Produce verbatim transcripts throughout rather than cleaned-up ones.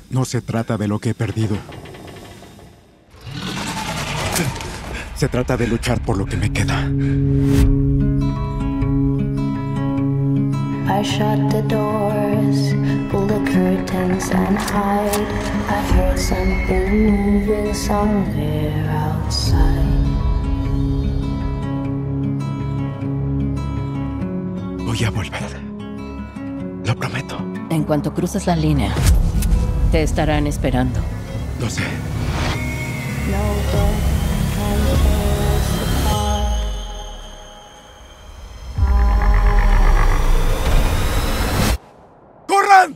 No se trata de lo que he perdido. Se trata de luchar por lo que me queda. I shut the doors, pull the curtains and hide. I heard something moving somewhere outside. Voy a volver. Lo prometo. En cuanto cruces la línea, te estarán esperando. Lo sé. No book can tear us apart. ¡Corran!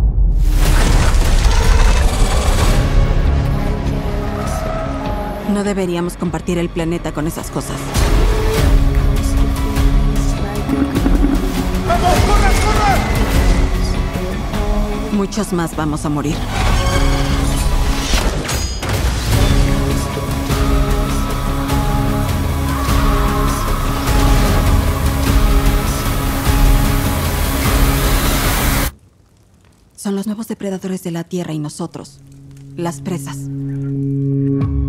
No deberíamos compartir el planeta con esas cosas. ¡Vamos, corran, corran! Muchos más vamos a morir. Son los nuevos depredadores de la Tierra y nosotros, las presas.